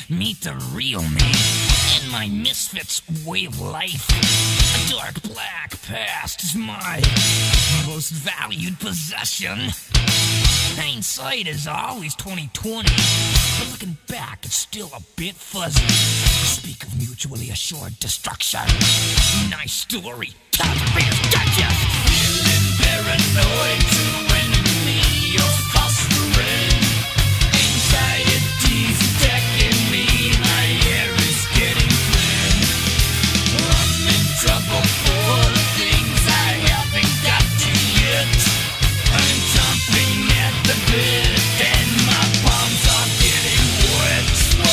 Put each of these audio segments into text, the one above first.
meet the real me in my misfits way of life. A dark black past is my most valued possession. Hindsight is always 20/20, but looking back it's still a bit fuzzy. Speak of mutually assured destruction. Nice story, time to be digest. Feeling paranoid to enemy of fostering. Anxiety's attacking me, my air is getting thin. I'm in trouble for things I haven't got to yet. I'm jumping at the bit and my palms are getting wet.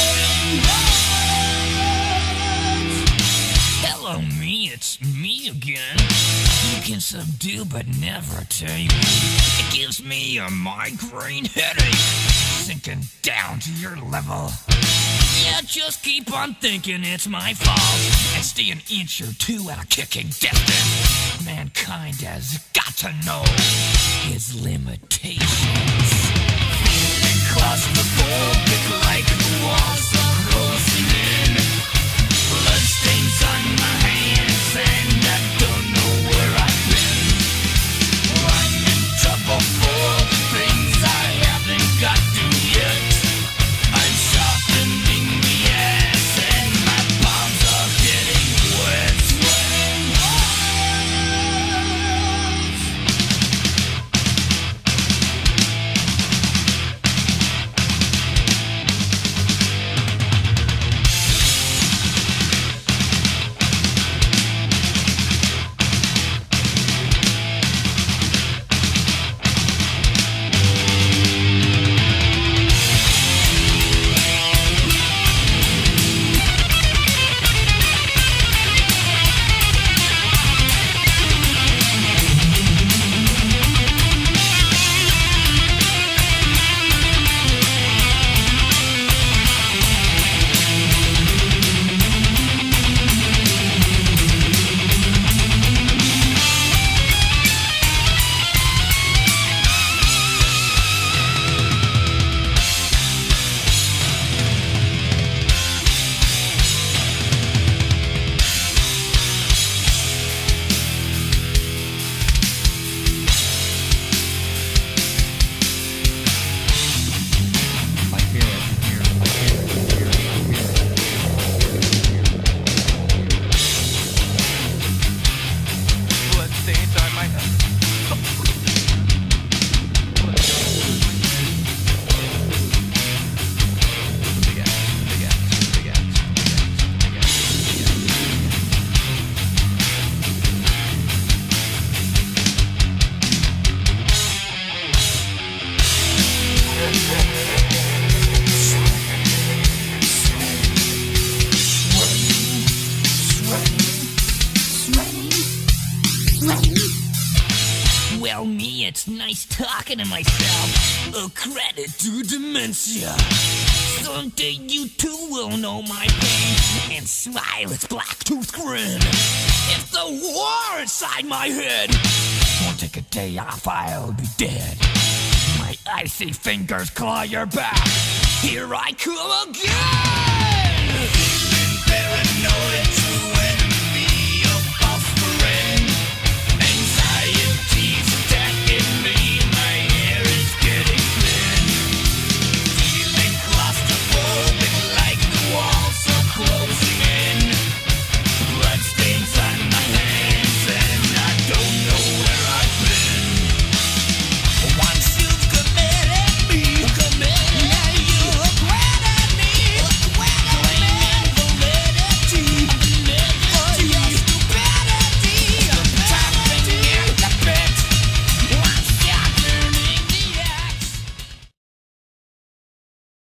Hello me, it's me again. You can subdue but never tame me. It gives me a migraine headache, sinking down to your level. Yeah, just keep on thinking it's my fault and stay an inch or two out of kicking distance. Mankind has got to know his limitations. Feeling claustrophobic like the walls are closing in. Bloodstains on my hands and I don't know where I've been. I'm in trouble for things I haven't got to yet. I'm sharpening the ass and my palms are getting wet. Well, me, it's nice talking to myself. A credit to dementia. Someday you too will know my pain and smile its black-toothed grin. If the war inside my head won't take a day off, I'll be dead. My icy fingers claw your back. Here I come again.